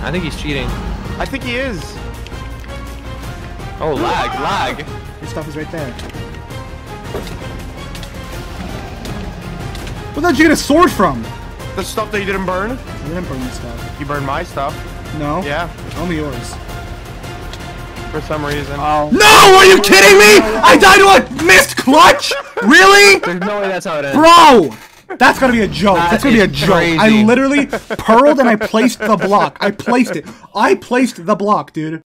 I think he's cheating. I think he is. Oh, lag. Your stuff is right there. Where did you get a sword from? The stuff that you didn't burn? I didn't burn this stuff. You burned my stuff. No? Yeah. Only yours. For some reason. Oh. No! Are you kidding me? I died to a missed clutch? Really? There's no way that's how it ends. Bro! That's gotta be a joke. That's gonna be a joke. Crazy. I literally pearled and I placed the block. I placed it. I placed the block, dude.